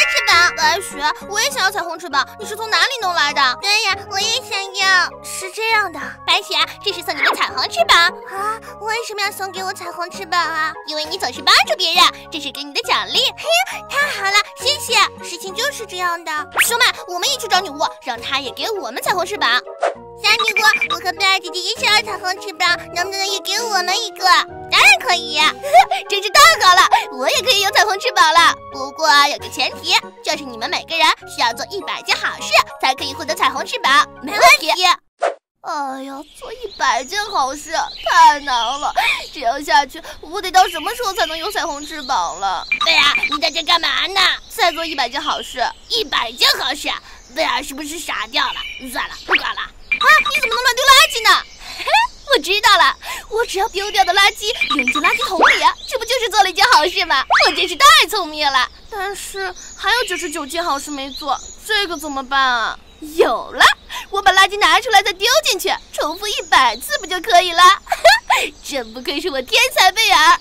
翅膀。白雪，我也想要彩虹翅膀，你是从哪里弄来的？对呀，我也想要。是这样的，白雪，这是送你的彩虹翅膀啊！为什么要送给我彩虹翅膀啊？因为你总是帮助别人，这是给你的奖励。嘿，太好了，谢谢。事情就是这样的。熊妹，我们一起找女巫，让她也给我们彩虹翅膀。小女巫，我和贝尔姐姐也想要彩虹翅膀，能不能也给我们一个？当然可以，真是太好了，我也可以有彩虹翅膀了。不过有个前提，就是你们每个人需要做100件好事，才可以获得彩虹翅膀。没问题。哎呀，做100件好事太难了，这样下去我得到什么时候才能有彩虹翅膀了？贝尔，你在这干嘛呢？再做100件好事，100件好事，贝尔是不是傻掉了？算了，不管了。啊，你怎么能乱丢垃圾呢？我知道了，我只要丢掉的垃圾扔进垃圾桶里，这不就是做了一件好事吗？我真是太聪明了。但是还有99件好事没做，这个怎么办啊？有了，我把垃圾拿出来再丢进去，重复100次不就可以了？真不愧是我天才贝尔。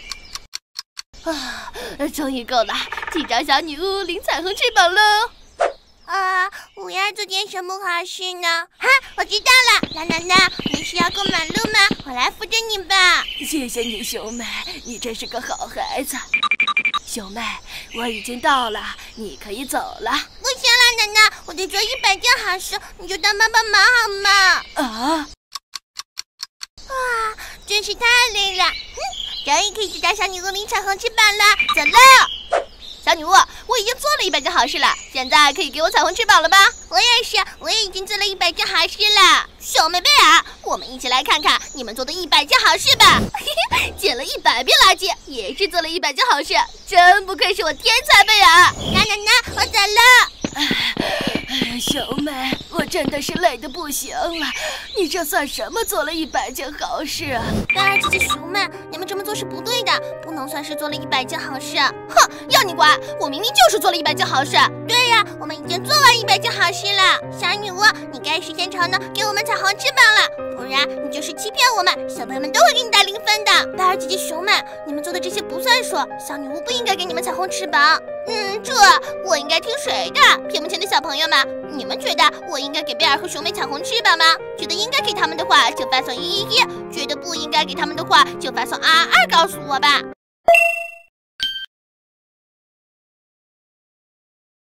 啊，终于够了，去找小女巫领彩虹翅膀喽。我要做点什么好事呢？哈，我知道了，啦啦啦，你是要过马路吗？我来扶着你吧。 谢谢你，熊妹，你真是个好孩子。熊妹，我已经到了，你可以走了。 不行了，奶奶，我得做100件好事，你就当帮帮忙好吗？哇，真是太累了。终于可以去找小女巫领彩虹翅膀了，走了。小女巫，我已经做了100件好事了，现在可以给我彩虹翅膀了吧？我也是，我也已经做了100件好事了。小妹贝尔，我们一起来看看你们做的100件好事吧。捡了100遍垃圾，也是做了100件好事，真不愧是我天才贝尔。奶奶，我走了。 熊妹，我真的是累得不行了，你这算什么做了100件好事啊？ 贝尔姐姐、熊妹，你们这么做是不对的，不能算是做了100件好事。哼，要你管！我明明就是做了100件好事。对呀，我们已经做完100件好事了。小女巫，你该实现承诺，给我们彩虹翅膀了，不然你就是欺骗我们，小朋友们都会给你打0分的。贝尔姐姐、熊妹，你们做的这些不算数，小女巫不应该给你们彩虹翅膀。这我应该听谁的？屏幕前的小朋友们，你们觉得我应该给贝尔和熊妹彩虹翅膀吗？觉得应该给他们的话，就发送111；觉得不应该给他们的话，就发送22告诉我吧。